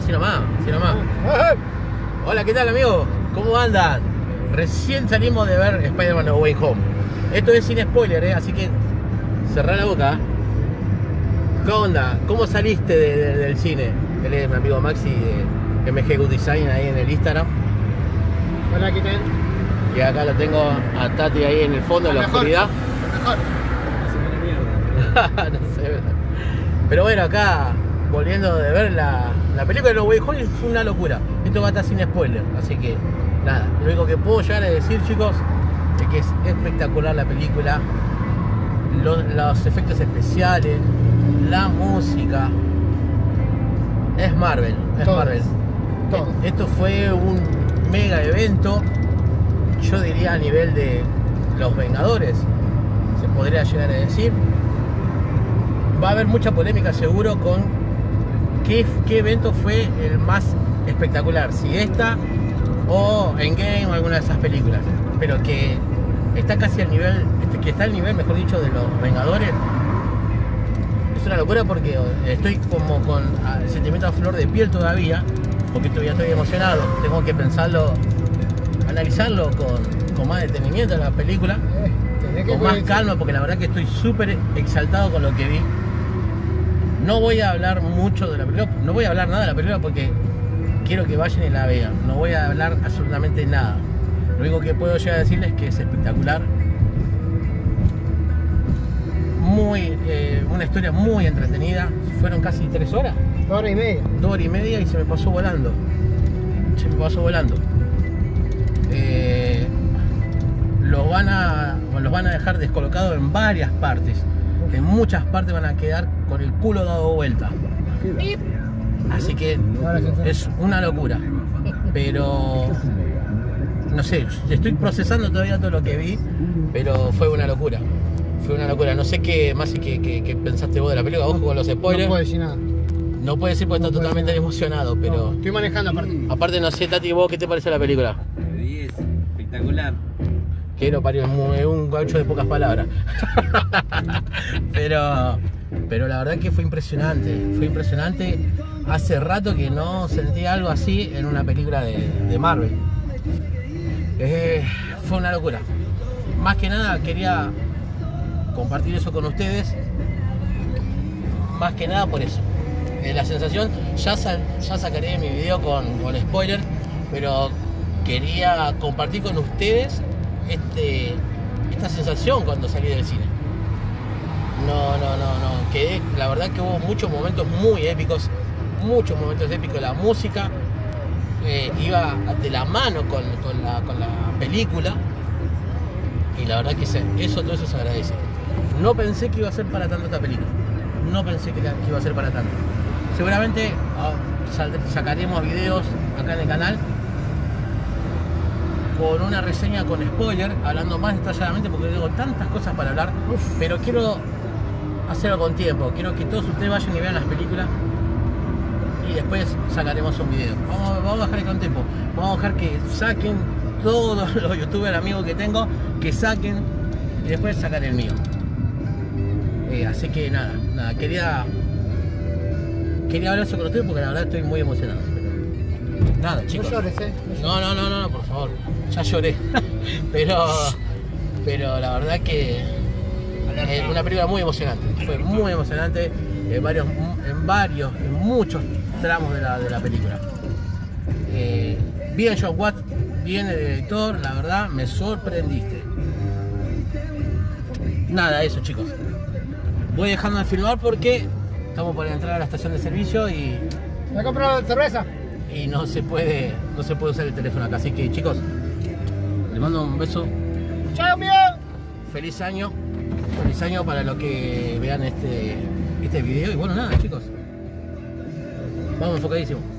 así nomás, así nomás. Hola, ¿qué tal, amigo? ¿Cómo andan? Recién salimos de ver Spider-Man No Way Home. Esto es sin spoiler, así que cerrá la boca. ¿Qué onda? ¿Cómo saliste del cine? Él es mi amigo Maxi de MG Good Design ahí en el Instagram. Hola, ¿qué tal? Y acá lo tengo a Tati ahí en el fondo, en la oscuridad. Mejor. No sé. Pero bueno, acá volviendo de ver la película de No Way Home, fue una locura. Esto va a estar sin spoiler, así que nada, lo único que puedo llegar a decir, chicos, es que es espectacular la película, los efectos especiales, la música. Es Marvel, es Todo. Marvel. Todo. Esto fue un mega evento, yo diría a nivel de los Vengadores, se podría llegar a decir. Va a haber mucha polémica seguro con qué evento fue el más espectacular, si esta o Endgame o alguna de esas películas, pero que está casi al nivel, que está al nivel, mejor dicho, de los Vengadores. Es una locura porque estoy como con el sentimiento a flor de piel todavía, porque todavía estoy emocionado, tengo que pensarlo, analizarlo con más detenimiento la película, con más calma, porque la verdad que estoy súper exaltado con lo que vi. No voy a hablar mucho de la película, no voy a hablar nada de la película porque quiero que vayan y la vean. No voy a hablar absolutamente nada. Lo único que puedo llegar a decirles es que es espectacular. Una historia muy entretenida. Fueron casi 3 horas. 2 horas y media. 2 horas y media y se me pasó volando. Se me pasó volando. Los van a dejar descolocados en varias partes. En muchas partes van a quedar con el culo dado vuelta. Así que es una locura. Pero no sé, estoy procesando todavía todo lo que vi, pero fue una locura. Fue una locura. No sé qué más y qué pensaste vos de la película. Ojo con los spoilers. No puedo decir nada. No puede decir porque está totalmente emocionado, pero. No, estoy manejando aparte. Aparte, no sé, Tati, vos, ¿qué te pareció la película? De 10, espectacular. Que no parió, es un gaucho de pocas palabras. pero la verdad que fue impresionante. Fue impresionante. Hace rato que no sentí algo así en una película de Marvel. Fue una locura. Más que nada quería compartir eso con ustedes. Más que nada por eso. La sensación, ya sacaré mi video con spoiler, pero quería compartir con ustedes esta sensación cuando salí del cine. No. La verdad que hubo muchos momentos muy épicos. Muchos momentos épicos. La música iba de la mano con la película. Y la verdad que todo eso se agradece. No pensé que iba a ser para tanto esta película. No pensé que iba a ser para tanto. Seguramente sacaremos videos acá en el canal con una reseña con spoiler, hablando más detalladamente porque tengo tantas cosas para hablar. Pero quiero hacerlo con tiempo. Quiero que todos ustedes vayan y vean las películas y después sacaremos un video. Vamos a dejar con tiempo. Vamos a dejar que saquen todos los youtubers amigos que tengo, que saquen y después sacar el mío. Así que nada, quería hablar eso con ustedes porque la verdad estoy muy emocionado. Pero, nada, chicos. No llores, No, por favor. Ya lloré. pero la verdad que es una película muy emocionante. Fue muy emocionante en muchos tramos de la película. Bien John Watts, bien el director, la verdad me sorprendiste. Nada, eso, chicos. Voy dejando de filmar porque estamos por entrar a la estación de servicio y ¿Me has comprado cerveza? y no se puede usar el teléfono acá. Así que, chicos, les mando un beso. ¡Chao, mío! Feliz año para los que vean este video. Y bueno, nada, chicos, vamos enfocadísimo.